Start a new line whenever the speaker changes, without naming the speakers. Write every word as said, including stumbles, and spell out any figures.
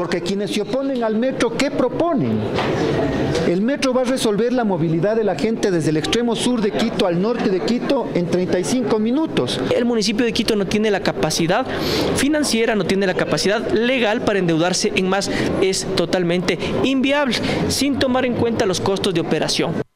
Porque quienes se oponen al metro, ¿qué proponen? El metro va a resolver la movilidad de la gente desde el extremo sur de Quito al norte de Quito en treinta y cinco minutos.
El municipio de Quito no tiene la capacidad financiera, no tiene la capacidad legal para endeudarse en más, es totalmente inviable, sin tomar en cuenta los costos de operación.